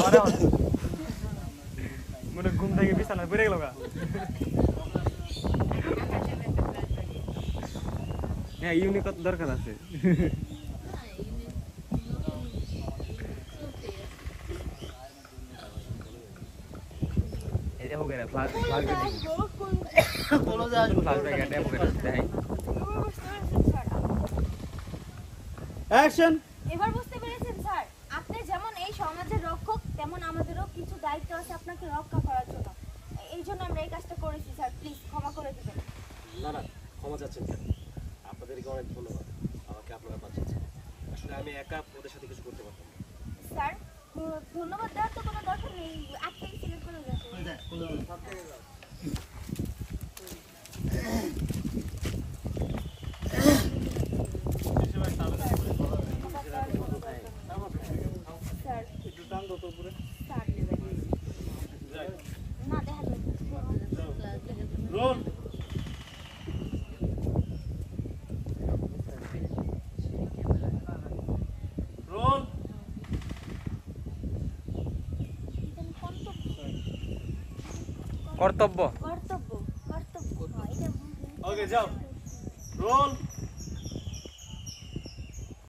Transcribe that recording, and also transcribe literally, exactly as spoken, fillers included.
মনে ঘুম থেকে বিছানা বেড়ে গেল গা হ্যাঁ ইউনিক কত দরকার আছে এই দেখো গেরা ফ্লাশ ফ্লাশ করে বলো যা ফ্লাশ করে ডেমো করে দেখাই অ্যাকশন এবার বুঝতে পেরেছেন স্যার আপনি যেমন এই সমাজের রক্ষক তেমন আমাদেরও কিছু দায়িত্ব আছে আপনাকে রক্ষা করার জন্য এই জন্য আমরা এই কাজটা করেছি স্যার প্লিজ ক্ষমা করে দিবেন না না ক্ষমা চাচ্ছেন কেন আপনাদেরকে অনেক ধন্যবাদ আমাকে আপনারা বাঁচিয়েছেন আসলে আমি একা ওদের সাথে কিছু করতে পারতাম স্যার ধন্যবাদ দেওয়ার তো কোনো দরকার নেই আপনি সিলেক্ট করে যাচ্ছেন স্যার একটু টান দাও তো উপরে স্যার না দেখা যাবে রোল রোল কর্তব্য কর্তব্য কর্তব্য ওকে যাও রোল